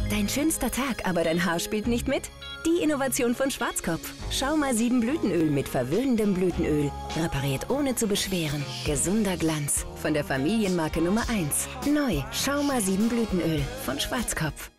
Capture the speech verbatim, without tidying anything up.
Dein schönster Tag, aber dein Haar spielt nicht mit? Die Innovation von Schwarzkopf. Schauma sieben Blütenöl mit verwöhnendem Blütenöl. Repariert ohne zu beschweren. Gesunder Glanz. Von der Familienmarke Nummer eins. Neu. Schauma sieben Blütenöl von Schwarzkopf.